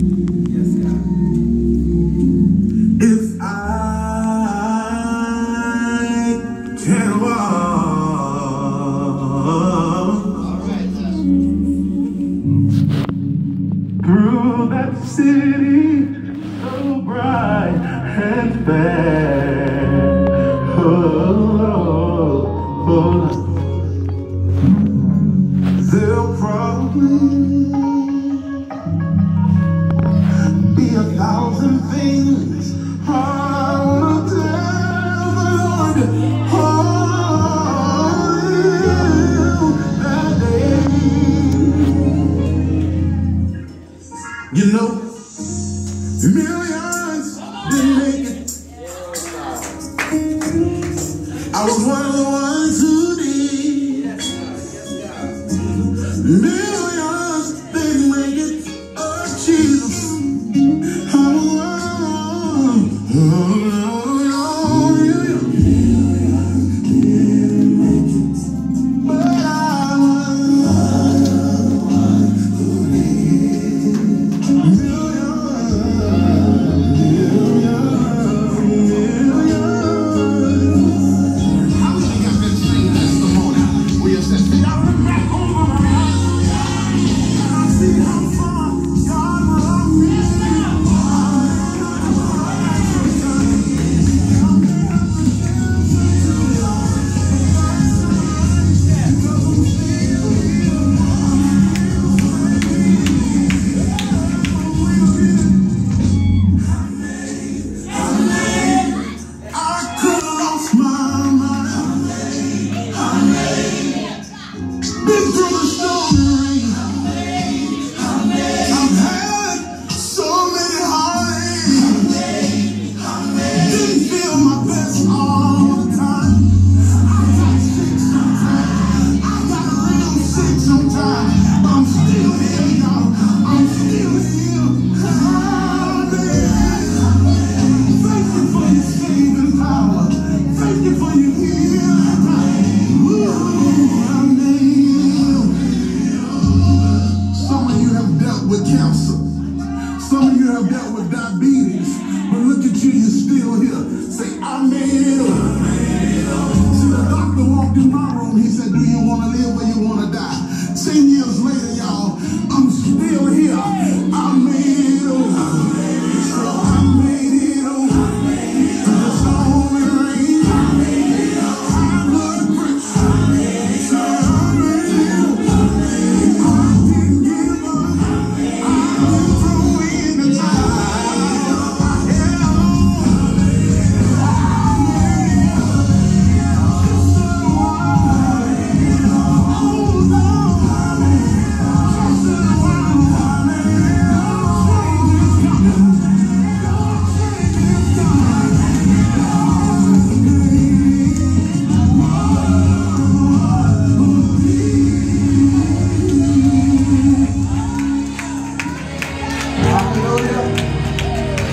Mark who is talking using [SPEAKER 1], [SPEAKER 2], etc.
[SPEAKER 1] Yes, God.
[SPEAKER 2] If I can walk through that city so bright and fair, there'll probably be 1,000 things I wanna tell the Lord. That day, you know, millions didn't make it. I was one of the ones who did. Millions didn't make it. Oh, Jesus. With cancer. Some of you have dealt with diabetes, but look at you, you're still here. Say, I made it. See, the doctor walked in my room, he said, do you want to live or you want to die? 10 years